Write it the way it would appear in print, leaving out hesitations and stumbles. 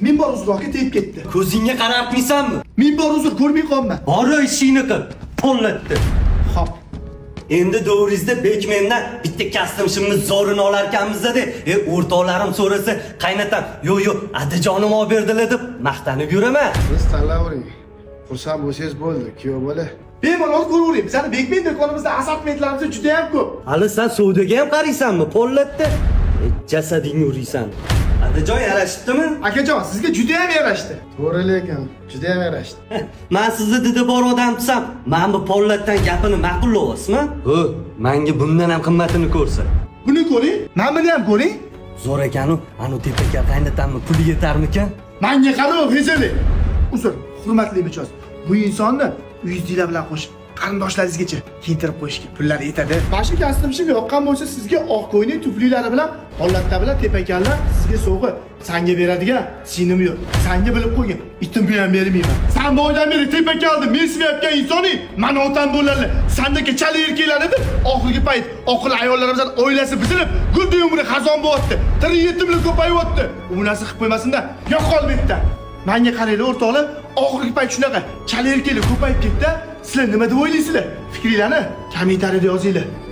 Men bor uzroqqa tegib ketdi. Ko'zingga qarabmaysanmi? Men bor uzr ko'rmay qolman. Bora ishingni qil. Pollatdi. Xo'p. Endi Do'rizda Bekmendan bitta kastimshimni zorini olar ekanmiz-da. O'rtoqlarim so'rasa, qaynatam, "Yo'q, Adajonim olib berdilar" deb maqtanib yuraman. Siz tanlavering. Xursand bo'lsangiz bo'ldi, kuyov bola. Bemalol ko'ravering. Bizning Bekmen do'konimizda assortmentlarimiz juda ham ko'p. Hali sen savdoga ham qaraysanmi? Pollatdi. Jasadingni uriysan. Adajon yarashibdimi? Akajon, sizga juda ham yarashdi. To'g'ri lekin, juda ham yarashdi. Men sizni didi bor odam desam, men bu Pollatdan gapini ma'qullayapsizmi? Menga bundan ham qimmatini ko'rsa. Buni ko'ring, mana buni ham ko'ring. Zo'r ekanu, anu tepaga qaynatammi, puli yetarmikan? Menga qarab, hezali. Uzr, hurmatli mijoz. Bu insonni uyingizlar bilan qo'shib, qarindoshlaringizgacha keltirib qo'yishga pullari yetadi. Mana kastimshim yoqqan bo'lsa, sizga oq ko'yning tuflilari bilan, Pollatda bilan tepakanlar sizga sovg'a. Sanga beradigan sinim yo'q. Sanga bilib qo'ygin. Itimni ham bermayman. Sen boydan beri tepakalni mesmayotgan insoning, mana otam bo'ladi. Sendagi chala erkaklar edi. Oxirgi payt oqil ayollarimizdan oilasi buzilib, guldi umri xazon bo'lyapti. Tiri yetimlar ko'payyapti. U narsa qilib qo'ymasin-da, yo'qol bitta. Menga qaranglar o'rtoqlar, oxirgi payt shunaqa chala erkaklar ko'payib ketdi. Sizlar nima deb o'ylaysizlar? Fikringlarni kommentariyada yozinglar.